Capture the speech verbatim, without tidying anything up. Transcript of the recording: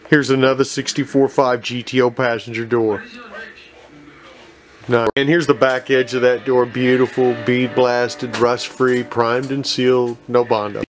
Here's another sixty-four point five G T O passenger door. Nice. And here's the back edge of that door. Beautiful, bead blasted, rust free, primed and sealed, no Bondo.